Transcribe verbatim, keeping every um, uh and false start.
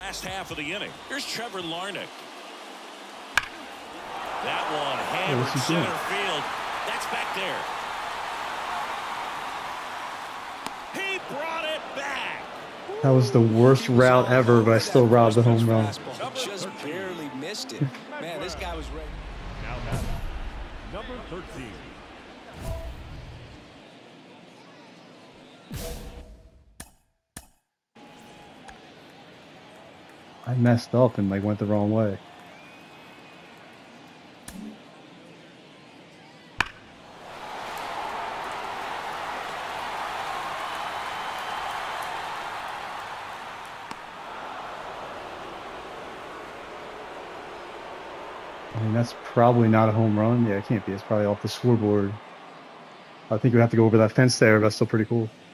Last half of the inning. Here's Trevor Larnach. That one hammered yeah, center doing? field. That's back there. He brought it back. That was the worst route ever, but I still robbed the home run. Just barely missed it. Man, this guy was ready. Now that's number thirteen. I messed up and like went the wrong way. I mean, that's probably not a home run. Yeah, it can't be. It's probably off the scoreboard. I think we have to go over that fence there. That's still pretty cool.